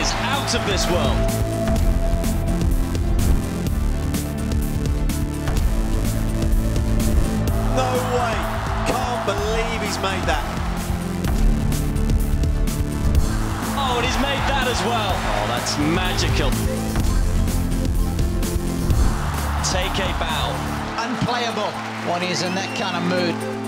is out of this world. No way. Can't believe he's made that. Oh, and he's made that as well. Oh, that's magical. Take a bow. Unplayable when he's in that kind of mood.